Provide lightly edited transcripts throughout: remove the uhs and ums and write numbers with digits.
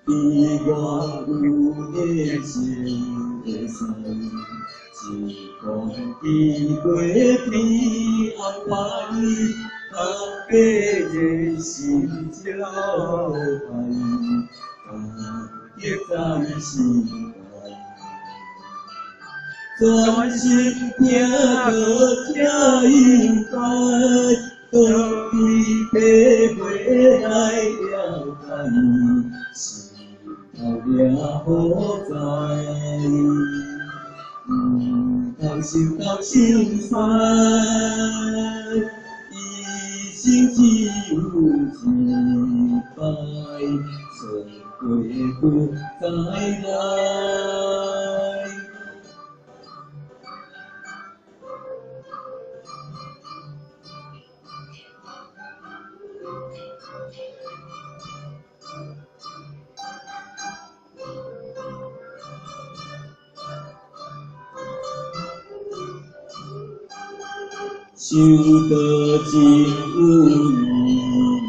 比我有的心的山，是讲比过天安排，大家人心照办，家己在心怀。专心听着听应该，当你体会来了解，是头了好在。通受到心酸，一生只有一摆，错过不再来。想到真有意，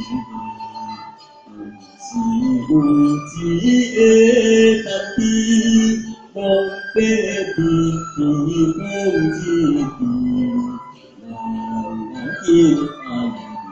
是有一个特别，望白天天光一片，难见爱。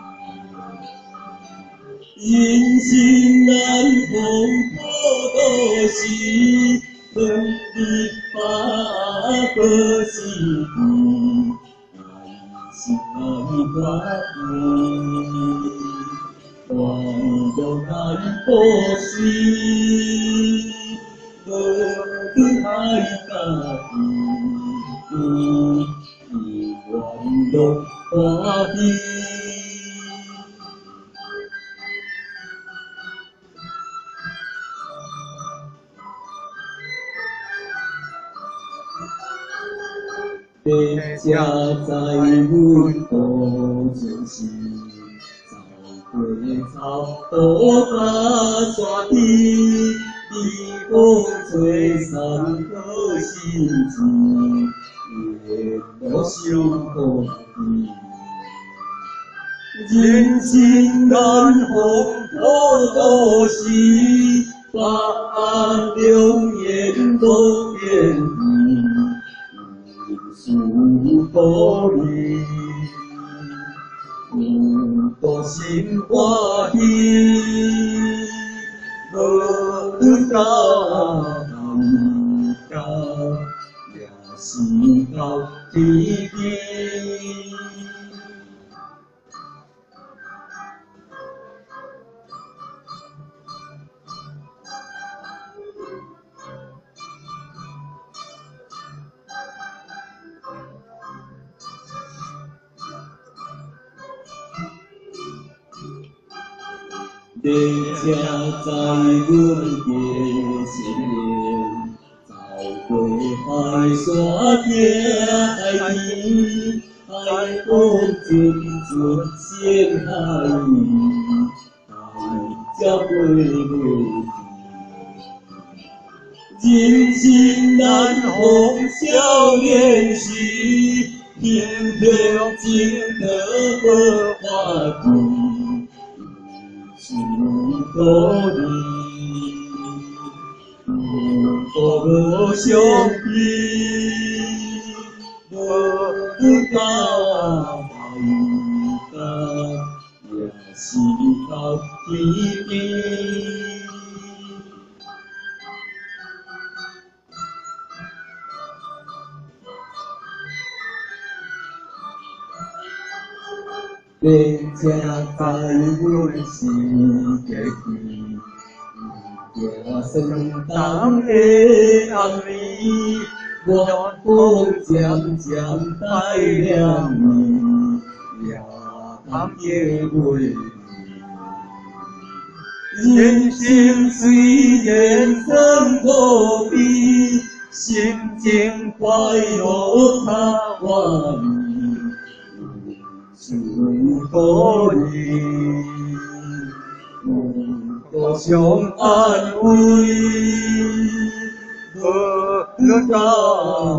人生难逢好多时，分别把过是非。心难发挥，望着难可惜，无论爱家己，意愿乐欢喜。别家在阮途中时，走过草坡甲山地，你讲吹山可心志，越多伤可悲。人生难逢好多时，把良言都变味。是可怜，多心欢喜，无论到也是到天边。你才知阮的心念，走过海山听海天，海风阵阵声海语，海才飞袂去。人生难逢少年时，天平情得好花枝。是可怜，无相比，无到也是到天边。并且在阮心结去，我承担的压力，我风渐渐带了你，也甘结袂去。人生虽然酸苦悲，心情快乐较欢喜。是可怜，互相安慰，无到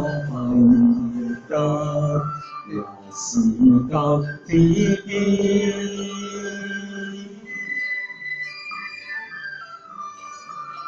也是到天边。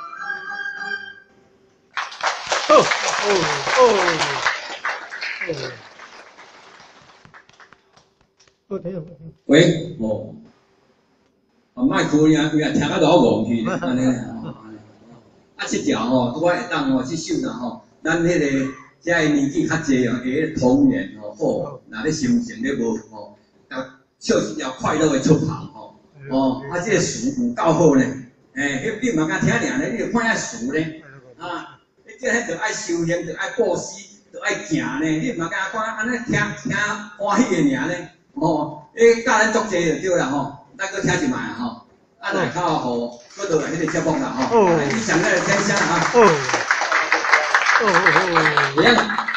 喂，哦，莫开呀，因为听到老戆去，安尼啊，啊，这条吼，拄我会当吼，这首啦吼，咱迄个遮个年纪较济哦，下童年吼，好，若咧心情咧无吼，唱一条快乐的出行吼，哦，啊，这个词有够好咧，你嘛敢听尔咧，你着看遐词咧，啊，你这迄着爱修行，着爱布施，着爱行咧，你嘛敢看安尼听欢喜的尔咧，哦，教咱足济就对啦吼，咱搁听一摆啊吼，啊，来靠互搁落来迄个节目啦吼，你上来天香啊，一样。